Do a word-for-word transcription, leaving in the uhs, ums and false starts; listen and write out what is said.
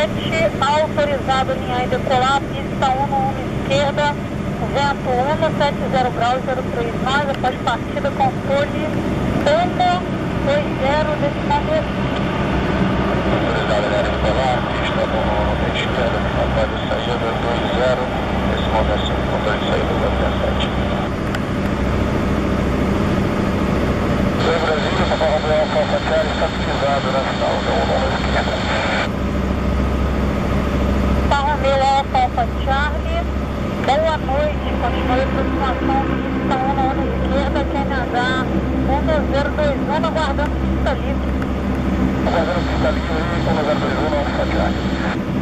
sete, autorizado linha e decolar, pista um no rumo esquerda, vento um, sete zero graus, zero três nove, após partida, controle um dois zero, decimal dois. Autorizado linha e decolar, pista um no rumo esquerda, após saída dois zero, decimal cinco, controle de saída zero sete. Oi, Brasília, Papa Romeo, Alfa Charlie, está utilizado na final do rumo esquerda. Papa Romeo, Alfa, Alfa Charlie, boa noite, continue a aproximação, pista um na onda esquerda, Q N H um dois zero dois um, aguardando pista livre. Aguardando pista livre, um dois zero dois um, Alfa Charlie.